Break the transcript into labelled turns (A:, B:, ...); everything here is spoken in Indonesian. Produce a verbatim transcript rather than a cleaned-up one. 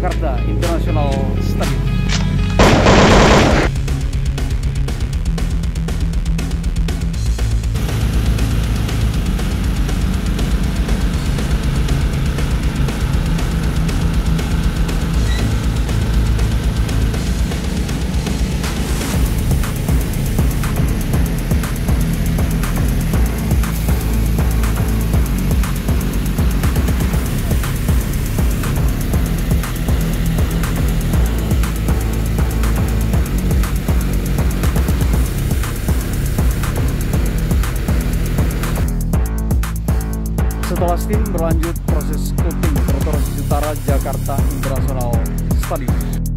A: Jakarta International Stadium. Setelah steam berlanjut proses coating trotoar Utara Jakarta International Stadium.